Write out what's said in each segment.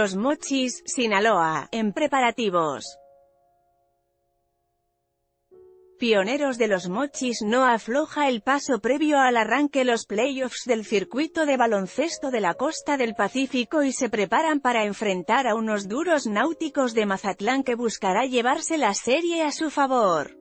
Los Mochis, Sinaloa, en preparativos. Pioneros de Los Mochis no afloja el paso previo al arranque los playoffs del circuito de baloncesto de la costa del Pacífico y se preparan para enfrentar a unos duros Náuticos de Mazatlán que buscará llevarse la serie a su favor.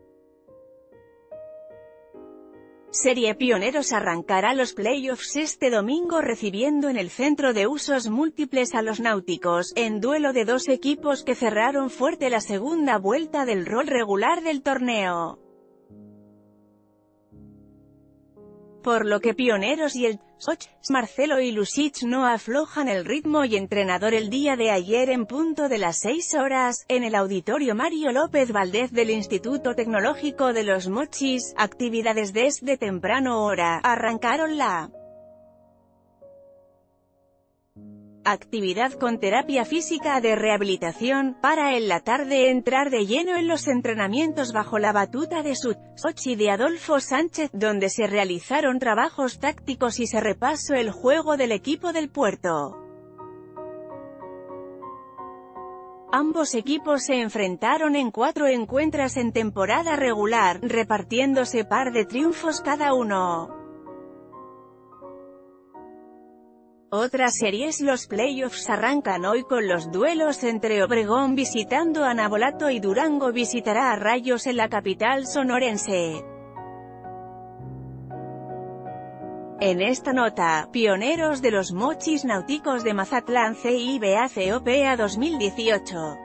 Serie Pioneros arrancará los playoffs este domingo recibiendo en el centro de usos múltiples a los Náuticos, en duelo de dos equipos que cerraron fuerte la segunda vuelta del rol regular del torneo. Por lo que Pioneros y el coach Marcelo Ilusich no aflojan el ritmo y entrenador el día de ayer en punto de las 6 horas, en el Auditorio Mario López Valdez del Instituto Tecnológico de Los Mochis, actividades desde temprano hora, arrancaron la actividad con terapia física de rehabilitación, para en la tarde entrar de lleno en los entrenamientos bajo la batuta de su coach y de Adolfo Sánchez, donde se realizaron trabajos tácticos y se repasó el juego del equipo del puerto. Ambos equipos se enfrentaron en 4 encuentros en temporada regular, repartiéndose par de triunfos cada uno. Otras series. Los playoffs arrancan hoy con los duelos entre Obregón visitando a Navolato y Durango visitará a Rayos en la capital sonorense. En esta nota, Pioneros de Los Mochis Náuticos de Mazatlán CIBA COPA 2018.